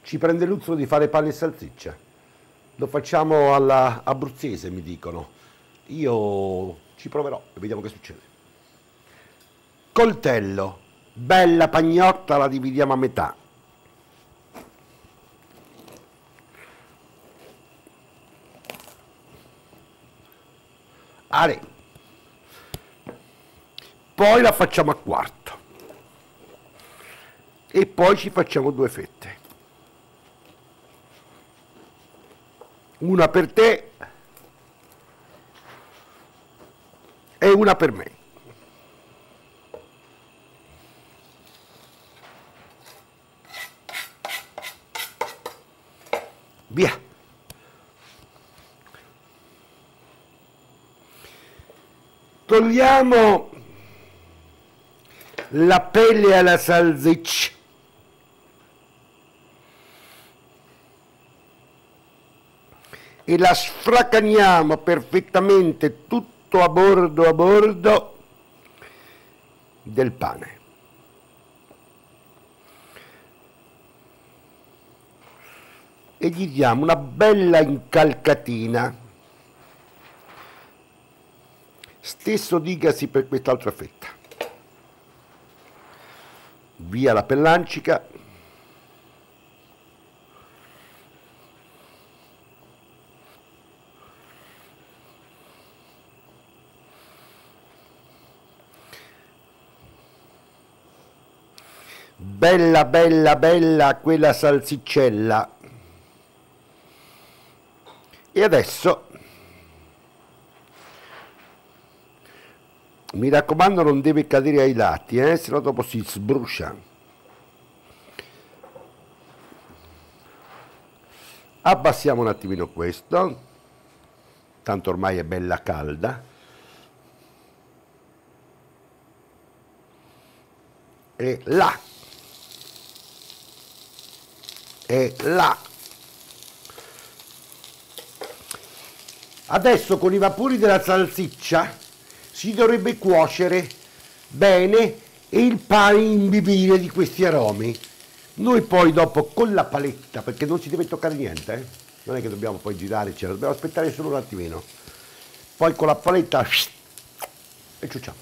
Ci prende l'uzzo di fare pane e salsiccia. Lo facciamo alla abruzzese, mi dicono. Io ci proverò e vediamo che succede. Coltello, bella pagnotta, la dividiamo a metà. Are. Poi la facciamo a quarto. E poi ci facciamo due fette. Una per te e una per me. Via. Togliamo la pelle alla salsiccia. E la sfracaniamo perfettamente tutto a bordo del pane. E gli diamo una bella incalcatina. Stesso dicasi per quest'altra fetta. Via la pellancica. Bella, bella, bella quella salsiccella. E adesso, mi raccomando, non deve cadere ai lati, se no dopo si sbrucia. Abbassiamo un attimino questo, tanto ormai è bella calda. E là. E là. Adesso con i vapori della salsiccia si dovrebbe cuocere bene e il pane imbibire di questi aromi. Noi poi dopo con la paletta, perché non si deve toccare niente, non è che dobbiamo poi girare, dobbiamo aspettare solo un attimino. Poi con la paletta e ciucciamo.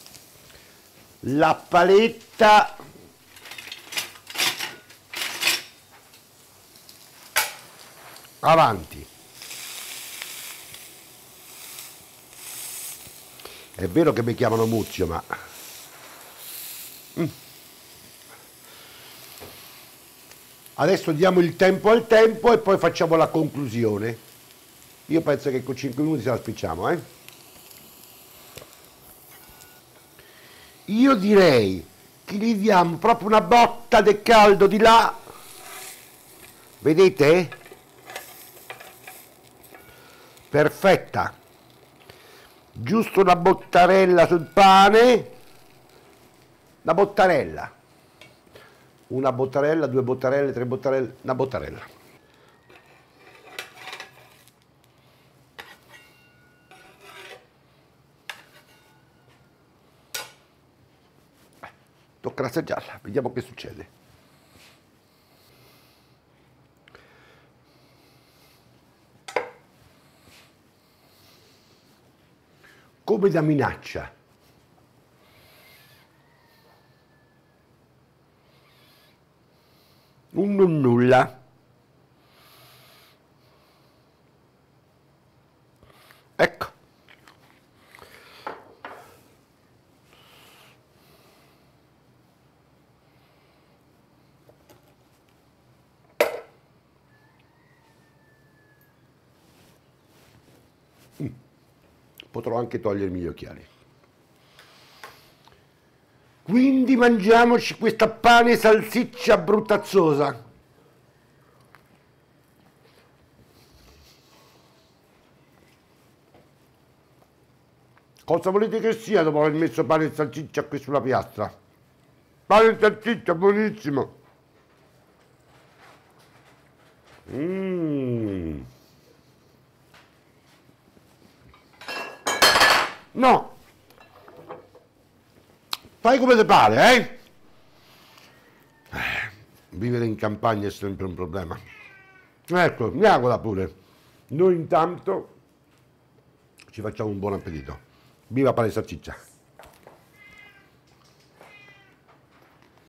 La paletta avanti. È vero che mi chiamano Muzio, ma adesso diamo il tempo al tempo e poi facciamo la conclusione. Io penso che con 5 minuti ce la spicciamo, Io direi che gli diamo proprio una botta di caldo di là. Vedete? Perfetta. Giusto una bottarella sul pane. Una bottarella. Una bottarella, 2 bottarelle, 3 bottarelle, una bottarella. Tocca assaggiarla, vediamo che succede. Come da minaccia. Un nulla. Ecco. Potrò anche togliermi gli occhiali. Quindi mangiamoci questa pane salsiccia bruttazzosa. Cosa volete che sia dopo aver messo pane e salsiccia qui sulla piastra? Pane e salsiccia, buonissimo. No! Fai come ti pare, vivere in campagna è sempre un problema. Ecco, miagola pure. Noi intanto ci facciamo un buon appetito. Viva pane e salsiccia!